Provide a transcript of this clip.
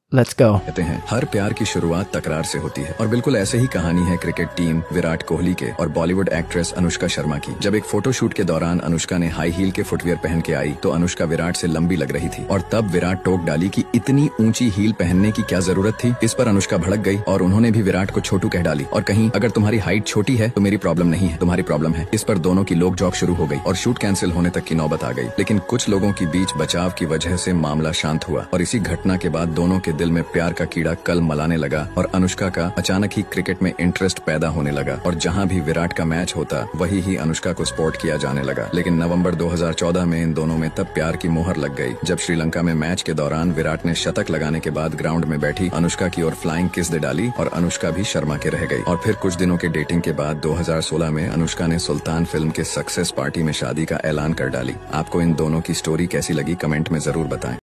Let's go. कहते हैं हर प्यार की शुरुआत तकरार से होती है और बिल्कुल ऐसे ही कहानी है क्रिकेट टीम विराट कोहली के और बॉलीवुड एक्ट्रेस अनुष्का शर्मा की। जब एक फोटोशूट के दौरान अनुष्का ने हाई हील के फुटवियर पहन के आई तो अनुष्का विराट से लंबी लग रही थी और तब विराट टोक डाली कि इतनी ऊंची हील पहनने की क्या जरूरत थी। इस पर अनुष्का भड़क गई और उन्होंने भी विराट को छोटू कह डाली और कहीं अगर तुम्हारी हाइट छोटी है तो मेरी प्रॉब्लम नहीं है, तुम्हारी प्रॉब्लम है। इस पर दोनों की लोक जॉक शुरू हो गई और शूट कैंसिल होने तक की नौबत आ गई। लेकिन कुछ लोगों के बीच बचाव की वजह से मामला शांत हुआ और इसी घटना के बाद दोनों के दिल में प्यार का कीड़ा कल मलाने लगा और अनुष्का का अचानक ही क्रिकेट में इंटरेस्ट पैदा होने लगा और जहां भी विराट का मैच होता वही ही अनुष्का को सपोर्ट किया जाने लगा। लेकिन नवंबर 2014 में इन दोनों में तब प्यार की मोहर लग गई जब श्रीलंका में मैच के दौरान विराट ने शतक लगाने के बाद ग्राउंड में बैठी अनुष्का की ओर फ्लाइंग किस दे डाली और अनुष्का भी शर्मा के रह गई। और फिर कुछ दिनों के डेटिंग के बाद 2016 में अनुष्का ने सुल्तान फिल्म के सक्सेस पार्टी में शादी का ऐलान कर डाली। आपको इन दोनों की स्टोरी कैसी लगी कमेंट में जरूर बताएं।